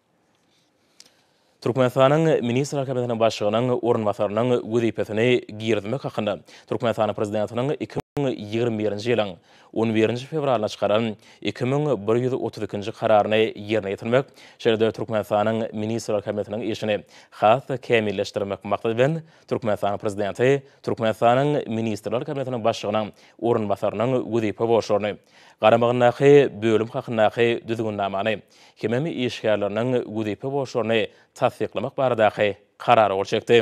Türkmenistanyň Ministrler Kabinetiniň başlygynyň orunbasarynyň wezipesini girdmek hakynda Türkmenistanyň prezidentiniň 2020-nji ýylyň 11-nji fevralyna çykaran 2132-nji kararyny ýerine ýetirmek, şeýle-de Türkmenistanyň Ministrler Kabinetiniň işini hasa kämilleşdirmek maksady bilen Türkmenistanyň prezidenti Türkmenistanyň Ministrler Kabinetiniň başlygynyň orunbasarynyň wezipe borçlaryny garamagynaky bölüm hakyndaky düzgünnamany hemem işgärleriniň wezipe borçlaryny tasdiklamak baradaky karar çekdi.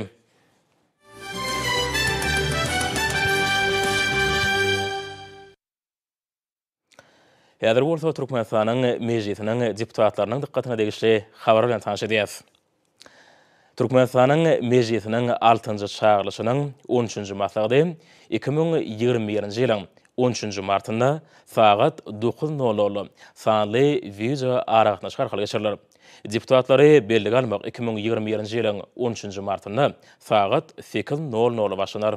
Häzir bolsa Türkmenistanyň mejlisiniň deputatlarynyň dikkatine degişli habar bilen tanış edýäs. Türkmenistanyň mejlisiniň 6-njy çağrylışynyň 13-nji maslahaty 2020-nji ýylyň 13-nji martynda saat 9:00 sanly video aragnaşyk arkaly geçirilir. Deputatlary belli almak 2020-nji ýylyň 13-nji martynda saat 8:00 başlanar.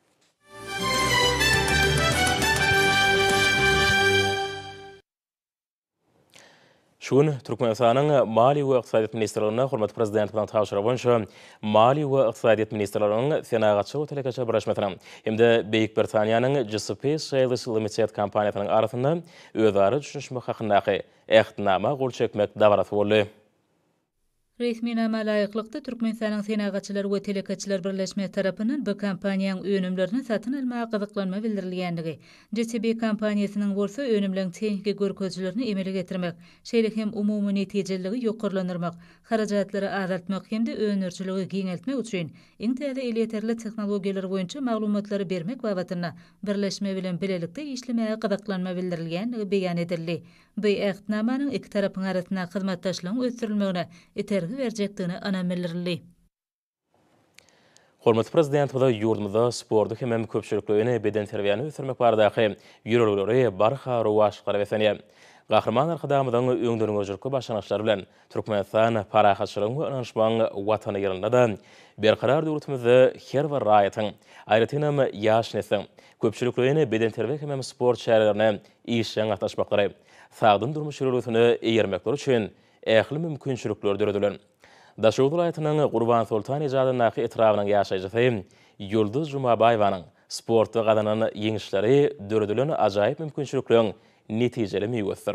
Şun Türkmenistanyň Mali we Iqtisadiýat Ministrligine hormatly prezident bilen tapşyrygy boýunça Mali we Iqtisadiýat Ministrleriň senagatçy we telekeçe birleşmesiniň hemde Beýik Britaniýanyň GSP Sales Limited kompaniýasynyň arasynda özara düşünmek hakyndaky ähtnama gol çekmek dawarasy boldy.
Resminama laýyklykda Türkmenistanyň senagatçylar we telekeçiler birleşme tarapyndan bu kompaniýanyň önümlerini satyn almaga gyzyklanma bildirilýändigi, GSP kompaniýasynyň bolsa önümleň teňki görkezlerini emele getirmek, şeýle hem umumy netijeligi ýokarlandyrmak, harajatlary azaltmak hemde önürçiligi giňeltmek üçin iň täze elýeterli tehnologiýalar boýunça maglumatlary bermek babatyna birleşme bilen bilelikde işlemege gyzyklanma bildirilýändigi beýan edildi. Bu ähtnamanyň iki tarapyň arasyna hyzmatdaşlygyň ösürilmegine etergi berjekdigini anamildirildi.
Hormatly prezident we ýurdumyzda sportda hemem köpçülikligini beden terbiýany ösürmek baradaky ýürürleri barha rowaşlyklara wesenýär. Gahryman arkadamydan öňdürüň öjürkü başlanışlary bilen Türkmenistan parahatçylygyň we ynanşmagyň watany ýerinde da berkarar döwletimizde her bir raýatyň, aýratynam ýaş neslin, köpçüliklerini beden terbiýe hem sport şäherlerine işleň gatnaşmaklary, sagdyn durmuş ýolgyny eýermekler üçin ähli mümkinçilikler döredilen. Daşowul aýatynyň Gurban Sultan ijadynda etrawynyň ýaşaýjysy Ýulduz Jumabaýewanyň sport we gadanyň ýeňişleri döredilen ajaýyp mümkinçilikleriň netijeli meýwesdir.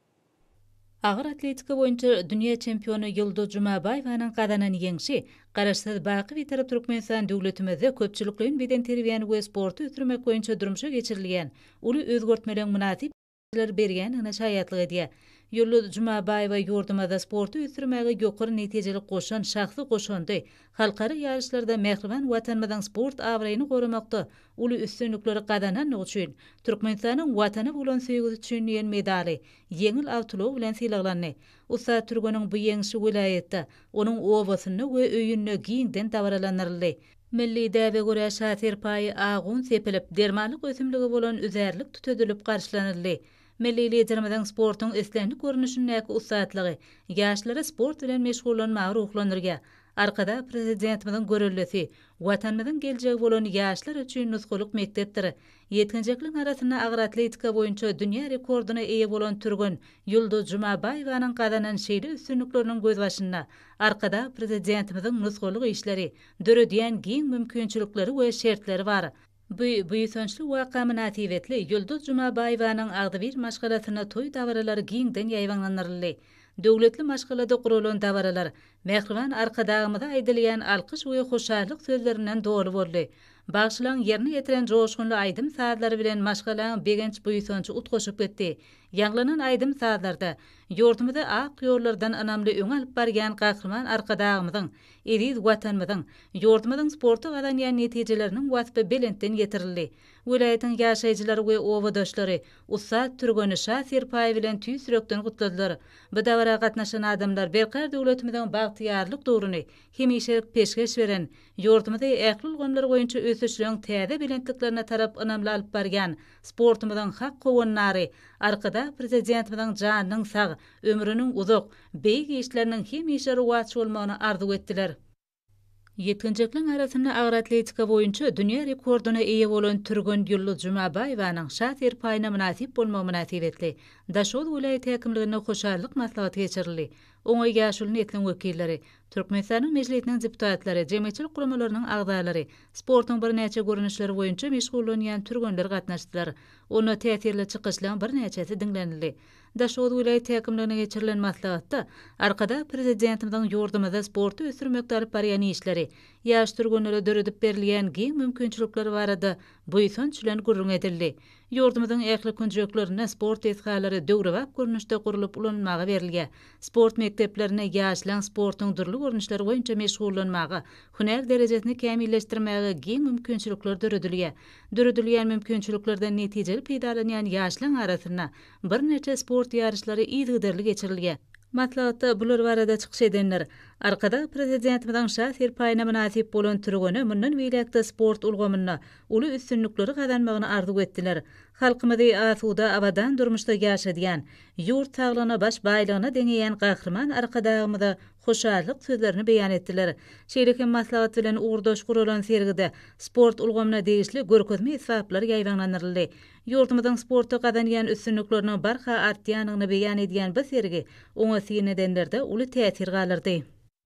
Ağır atletika boyunca dünya çempionu Ýulduz Jumabaýewanyň gadanyň ýeňişi garaşsyz baky bitirip Türkmenistan döwletimizde köpçüliklerin beden terbiýeni we sporty ötürmek boyunca durmuşa geçirilýän uly özgörtmeleň münasipler berýän şaýatlyk edýär. Ýulduz Jumabaýewa ýurdumyzda sporty ötürmäge ýokary netijeli goşan şahsy goşandy. Halkary ýarışlarda mehriban watanymyzyň sport awraýyny goramakda uly üstünlikleri gadanan üçin Türkmenistanyň watany bolan söýgüsi üçin ýen medali ýeňil awtulaw bilen sylaglany. Usta Türkmenyň bu ýeňişi vilayetde onuň owasyny we öýünni giňden tabaralanyrly. Milli däwe görä şahyr paýy agun sepilip dermanlyk ösümligi bolan üzerlik tutulýup garşylanyrly. Milli liderimiziň sportyň eslenlik görnüşindäki ustatlygy ýaşlara sport bilen meşgullanmagy ruhlandyrýar. Arkada Prezidentimizin görellesi, watanymyzyň geljegi bolan ýaşlar üçin nusgulyk mektepdir. Ýetginjekliň arasyna agyr atletika boýunça dünýä rekordyna eýe bolan türgün Ýulduz Jumabaýewanyň gadanan şeýle üstünlikleriniň göz başynda arkada Prezidentimizin nusgulyk işleri, döredýän giň mümkinçilikleri we şertleri bar. Bu ýysonçly waka münasibetli Ýulduz Jumabaýewanyň agdy bir maşgalatyna toý dawaralary giňden ýaýwanlanyrly. Döwletli maşgalada gurulan dawaralar mehriban arkadagymyza aýdylýan alkyş we hoşallyk sözlerinden dolu boldy. Bagşylan ýerine ýetiren joşgunly aýdym saatları bilen maşgalaň begenç bu ýysonçy utgoşup getdi. Ýanglanan aýdym saatlarda ýurdumyzda ak ýollardan anamly öň alyp barýan gahrman arkadagymyzyň, eriz watanymyzyň, ýurdumyzyň sporty gadanýan netijeleriniň wasby belentden ýetirildi. Vilayatyň ýaşaýjylary we owadaşlary ussat türgeni şahyr paýy bilen tüý sürekden gutladylar. Bu dawara gatnaşan adamlar berkar döwletimiziň bagtyýarlyk dogruny hemişelik peşgeş beren, ýurdumyzda ähli ulgamlar boýunça ösüşlüň täze belentliklerine tarap anamly alyp barýan sportymyzyň hak gowannary arkada Prezidentimiziň janynyň sag, ömrüniň uzak, beýik işleriniň hemişe ruwatçy bolmagyny arzu etdiler. Ýetginjekliň arasyna agyr atletika boýunça dünýä rekordyna eýe bolan türgün Ýulduz Jumabaýewanyň şahyr paýyna münasip bolmagy münasibetli. Daşol vilayet häkimligine hoşallyk maslahaty geçirildi. Oňa ýaşuly netliň wekilleri, Türkmenistanyň mejlisiniň deputatlary, jemgyýetçilik guramalarynyň agdalary, sportyň bir näçe görnüşleri boýunça meşgullanýan türgünler gatnaşdylar. Ona täsirli çykyşlaryň bir näçesi dinlenildi. Daşol vilayet häkimligine geçirilen maslahatda arkada Prezidentimiziň ýurdumyzda sporty ösürmekde alyp barýan işleri, ýaş türgünlere döredip berilýän giň mümkinçilikleri barada bu ýysonç bilen gurrun edildi. Ýurdumyzyň ähli künjeklerine sport esgalary döwrewap görnüşde gurulyp ulanmagy berilýär. Sport mekteplerine ýaşlaryň sportyň durly görnüşleri boýunça meşgullanmagy, hüner derejesini kämilleşdirmäge giň mümkinçilikler döredilýär. Döredilýän mümkinçiliklerden netijeli peýdalanýan ýaşlaryň arasyna bir neçe sport ýarışlary ýygyderli geçirilýär. Maslahatda bular barada çykyş edenler arkada Prezidentimiziň şahyr paýyna münasip bolan türgüni mundan beýlekde sport ulgamyna uly üstünlikleri gadanmagyny arzu etdiler. Halkymyzy asuda abadan durmuşda ýaşadýan, ýurt saglygyna baş baýlygyna deňeýän gahrman arkadagymyza hoşallyk sözlerini beýan etdiler. Şeýlekin maslahat bilen uğurdaş gurulan sergide sport ulgamyna degişli görkezme esbaplar ýaýwanlanyrly. Ýurdumyzyň sporty gadanýan üstünlikleriniň barha artýanyny beýan edýän bu sergi oňa syn edenlerde uly täsir galyrdy.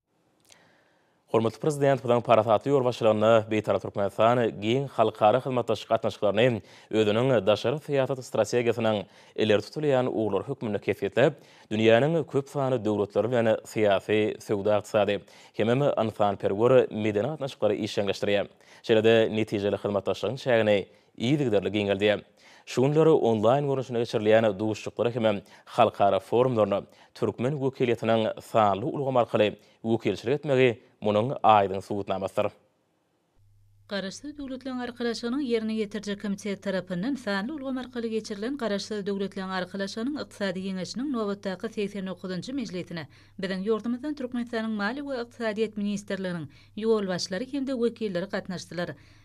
Hormatly Prezident bilen paratatly ýol başlygyny beýtarap Türkmenistan giň halkara hyzmatdaşlyk gatnaşyklaryny özüniň daşary syýasat strategiýasynyň ileri tutulýan uglar hökmüne kefiýetlep, dünýäniň köp sany döwletleri bilen syýasy, sowda ykdysady hem ansanperwer medeni gatnaşyklary işleňleşdirýär. Şeýle-de netijeli hyzmatdaşlygyň şäherine ýygyderli giňeldi. Şunlary online görnüşine geçirilýän duşuklary hem halkara forumlaryny Türkmen wekiliýetiniň sanly ulgam arkaly wekilçilik etmegi munyň aýdyň subutnamasydyr.
Garaşsyz döwletleň arkalaşygynyň ýerine ýetirjek komitet tarapyndan sanly ulgam arkaly geçirilen Garaşsyz döwletleň arkalaşygynyň ykdysady ýeňişiniň nobatdaky 89-njy mejlisine biziň ýurdumyzdan Türkmenistanyň Mali we Ykdysadyýet ministrleriniň ýol başlary hem-de wekilleri gatnaşdylar.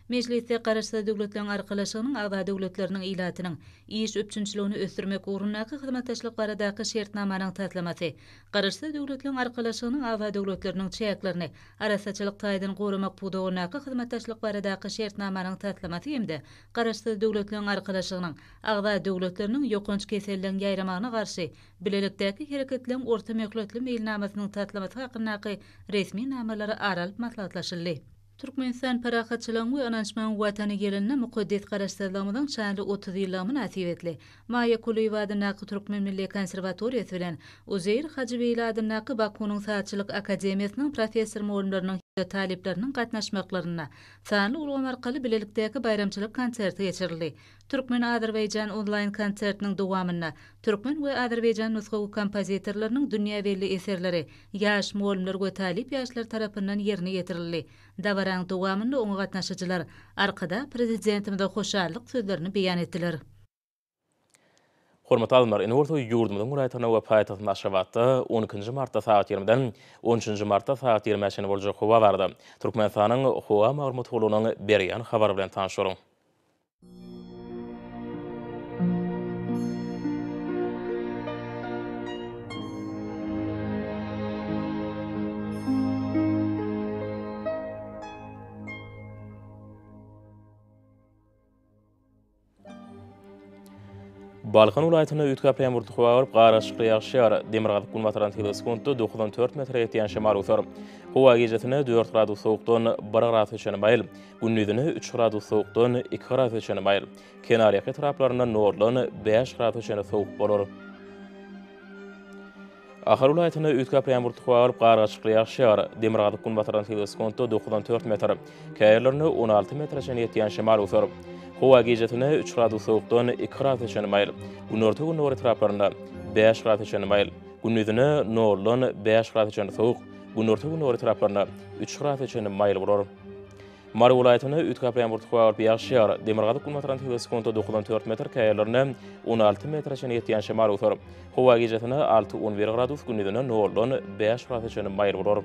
Mejlisde garaşsa döwletleriň arkalaşygynyň agda döwletleriniň ilatynyň iş öpçünçiligini ösdürmek uğrundaky hyzmatdaşlyk baradaky şertnamanyň tatlamasy, garaşsa döwletleriň arkalaşygynyň agda döwletleriniň çäklerini arasaçylyk taýdan goramak pudogunaky hyzmatdaşlyk baradaky şertnamanyň tatlamasy hemde garaşsa döwletleriň arkalaşygynyň agda döwletleriniň ýokunç keselligiň ýaýramagyna garşy bilelikdäki hereketleriň orta möhletli meýilnamasynyň tatlamasy hakyndaky resminamalaryň aralyp maslahatlaşyldy. Türkmenistan parahatçylygyň we anançmagyň watany gelenine mukaddes garaşdyrlamyň şanly 30 ýyllamy nasip etli. Maýa Kulyeva adynaky Türkmen Milli Konserwatoriýasy bilen Uzeyr Hajybeyli adynaky Bakunyň Saatçylyk Akademiýasynyň professor mugallimleriniň talipleriniň gatnaşmaklaryna sanly ulgam arkaly bilelikdäki bayramçylyk konserti geçirdi. Türkmen Azerbaycan online konsertiniň dowamyna Türkmen we Azerbaycan nusgawy kompozitorlarynyň dünýäwelli eserleri ýaş mugallimler we talip ýaşlar tarapyndan ýerine ýetirildi. Dawaraň dowamynda oňa gatnaşyjylar arkada Prezidentimiz hoşallyk sözlerini beýan etdiler.
Hormatly alymlar, Enworto ýurdumyň Muraýtatyna we paýtagtyna Aşgabatda 12 martda saat 20-den 13 martda saat 20-de boljak howa bardy. Türkmenistanyň howa maglumatynyň berýän habar bilen tanışaryň. Balkan ulaýatyna üýtgäpleýän burdy howa baryp garaşykly ýagşýar. Demirgazyk gulmataran teleskopda 94 metre ýetýän şemal utar. Howa gecesine 4 gradus sowukdan 1 gradus öçeni maýl, gündüzine 3 gradus sowukdan 2 gradus öçeni maýl. Kenarýaky taraplarynda norlan 5 gradus öçeni sowuk bolar. Ahar ulaýatyna üýtgäpleýän burdy howa baryp garaşykly ýagşýar. Demirgazyk gulmataran teleskopda 94 metre, käýerlerine 16 metre ýetýän şemal utar. Howa gecesine 3 gradus sowukdan 2 gradus öçeni maýl, gündüzde gündüz taraplarynda 5 gradus öçeni maýl, gündüzine norlan 5 gradus öçeni sowuk, gündüzde gündüz taraplarynda 3 gradus öçeni maýl bolar. Mary welaýatyna üýtgäpleýän burdy howa baryp ýagşýar. Demirgazyk gulmataran teleskopda 94 metre, käýerlerine 16 metre ýetýän şemal utar. Howa gecesine 6-11 gradus, gündüzine norlan 5 gradus öçeni maýl bolar.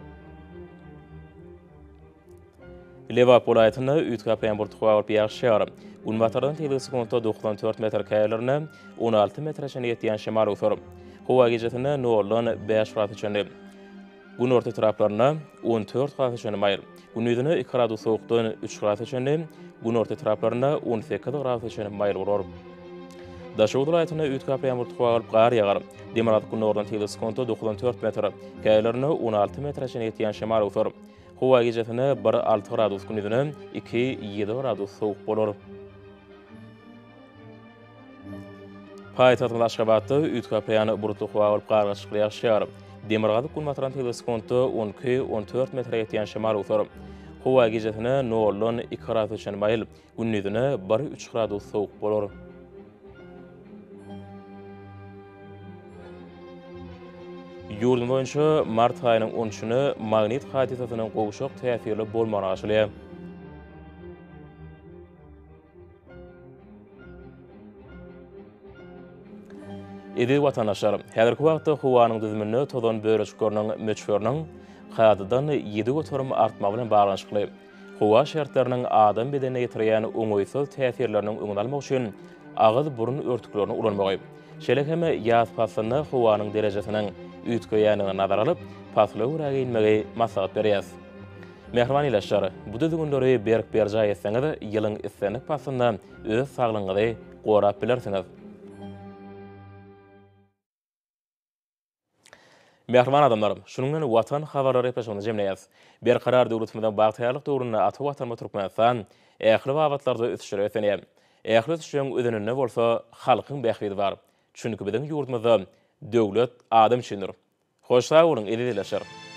Lewap welaýatyna üýtgäpleýän burdy howa baryp ýagşýar. Gulmataran teleskopda 94 metre, käýerlerine 16 metre ýetýän şemal utar. Howa gecesine norlan 5 gradus öçeni, gündüz taraplarynda 14 gradus öçeni maýl, gündüzine 2 gradus sowukdan 3 gradus öçeni, gündüz taraplarynda 18 gradus öçeni maýl bolar. Daşy welaýatyna üýtgäpleýän burdy howa baryp gar ýagar. Demirgazyk gulmataran teleskopda 94 metre, käýerlerine 16 metre ýetýän şemal utar. Howa gecesine 1-6 gradus, gündüzine 2-7 gradus sowuk bolar. Paýtagtyň Aşgabatda üýtgäpleýän burdy howa baryp garaşykly ýagşýar. Demirgazyk gulmataran teleskopda 12-14 metre ýetýän şemal utar. Howa gecesine norlan 2 gradus öçeni maýl, gündüzine 1-3 gradus sowuk bolar. Ýurdum boýunça mart aýynyň 13-nä magnit hadisasynyň gowşak täsirli bolmagyny aşylýar. Edi watandaşlar, häzirki wagtda howanyň düzümine tozan böreçikleriniň möçberiniň haýatydan 7 göterim artmagy bilen baglanşykly. Howa şertleriniň adam bedenine ýetirýän oňoýsuz täsirleriniň öňüne almak üçin agyz burun örtüklerini ulanmagy. Şeýle hem ýaz pasyny howanyň derejesiniň üýtgeýäniňe nazar alyp, pasly uraga inmegi maslahat berýär. Mehriban ilaçlar, bu düzgünleri berk-berja etseňiz, ýylyň islenik pasyna öz saglygyňyzy gorap bilersiňiz. Mehriban adamlarym, şunundan Watan Habar repressiýony jemleýär. Berkarar döwletimiziň bagtyrlyk döwründe aty Watan Türkmenistan ähli wagtlarda ösüşýär etýär. Ähli ösüşýän ödenine bolsa halkyň bähbidi bar. Çünki biziň ýurdumyzda döwlet adam üçindir. Hoş sag bolun, edileşer.